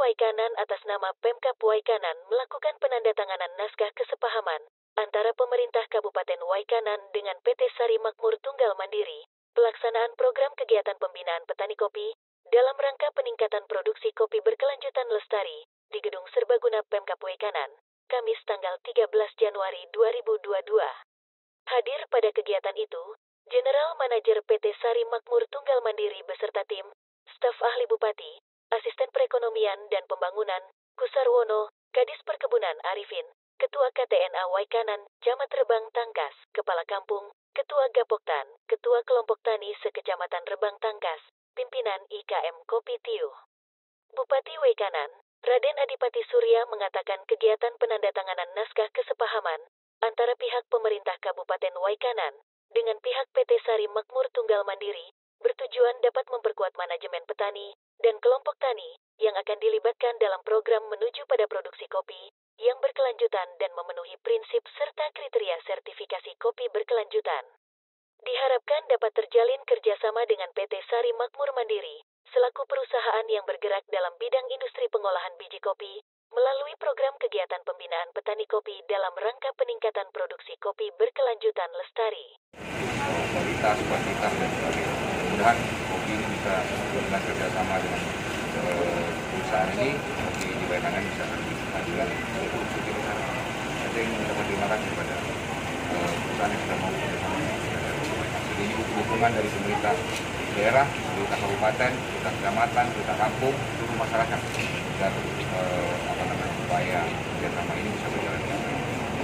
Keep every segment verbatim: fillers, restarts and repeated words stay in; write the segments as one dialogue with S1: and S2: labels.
S1: Waikanan atas nama Pemkab Waikanan melakukan penandatanganan naskah kesepahaman antara pemerintah Kabupaten Waikanan dengan P T Sari Makmur Tunggal Mandiri, pelaksanaan program kegiatan pembinaan petani kopi dalam rangka peningkatan produksi kopi berkelanjutan lestari di Gedung Serbaguna Pemkab Waikanan, Kamis tanggal tiga belas Januari dua ribu dua puluh dua. Hadir pada kegiatan itu, General Manajer P T Sari Makmur Tunggal Mandiri beserta tim, staf ahli Bupati, Asisten Perekonomian dan Pembangunan, Kusarwono, Kadis Perkebunan Arifin, Ketua K T N A Waikanan, Camat Rebang Tangkas, Kepala Kampung, Ketua Gapoktan, Ketua Kelompok Tani Sekecamatan Rebang Tangkas, Pimpinan I K M Kopi Tiuh. Bupati Waikanan, Raden Adipati Surya mengatakan kegiatan penandatanganan naskah kesepahaman antara pihak pemerintah Kabupaten Waikanan dengan pihak P T Sari Makmur Tunggal Mandiri bertujuan dapat memperkuat manajemen petani dan kelompok tani yang akan dilibatkan dalam program menuju pada produksi kopi yang berkelanjutan dan memenuhi prinsip serta kriteria sertifikasi kopi berkelanjutan. Diharapkan dapat terjalin kerjasama dengan P T Sari Makmur Mandiri selaku perusahaan yang bergerak dalam bidang industri pengolahan biji kopi melalui program kegiatan pembinaan petani kopi dalam rangka peningkatan produksi kopi berkelanjutan lestari.
S2: Kualitas, kuantitas, dan sebagainya. Mudah-mudahan kopi ini bisa dengan kerjasama dengan uh, perusahaan ini, kopi di Waikanan bisa lebih majukan untuk produksi kita. Saya ingin mengucapkan terima kasih kepada uh, perusahaan yang sudah mau bekerjasama dengan kita. Jadi ini hubungan dari pemerintah daerah, pemerintah kabupaten, pemerintah kecamatan, pemerintah kampung, seluruh masyarakat agar uh, apa namanya upaya kerjasama ini bisa berjalan dengan baik.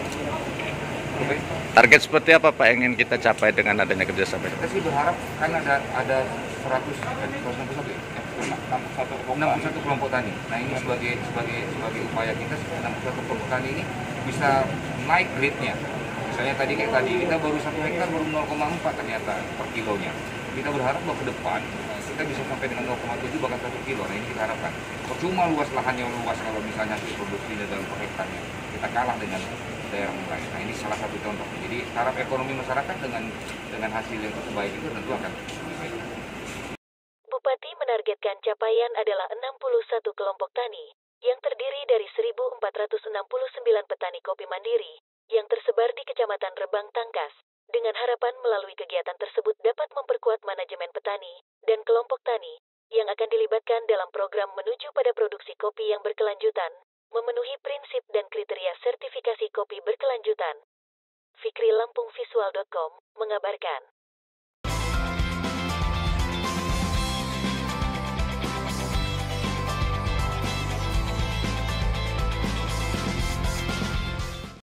S2: Oke.
S3: Target seperti apa Pak yang ingin kita capai dengan adanya kerjasama ini?
S2: Kita sih berharap kan ada ada seratus enam puluh satu ya? enam puluh satu kelompok tani. Nah ini sebagai sebagai sebagai upaya kita enam puluh satu kelompok tani ini bisa naik grade-nya. Misalnya tadi kayak tadi kita baru satu hektar baru nol koma empat ternyata per kilonya. Kita berharap bahwa ke depan kita bisa sampai dengan nol koma tujuh bahkan satu kilo. Nah ini kita harapkan. Percuma luas lahannya luas kalau misalnya hasil produksinya dalam per hektarnya kita kalah dengan daerah lain. Nah ini salah satu contoh. Jadi taraf ekonomi masyarakat dengan dengan hasil yang terbaik itu tentu akan lebih baik.
S1: Bupati menargetkan capaian adalah enam puluh satu kelompok tani yang terdiri dari seribu empat ratus enam puluh sembilan petani kopi mandiri yang tersebar di Kecamatan Rebang Tangkas, dengan harapan melalui kegiatan tersebut dapat memperkuat manajemen petani dan kelompok tani yang akan dilibatkan dalam program menuju pada produksi kopi yang berkelanjutan, memenuhi prinsip dan kriteria sertifikasi kopi berkelanjutan. Fikri Lampung Visual dot com mengabarkan.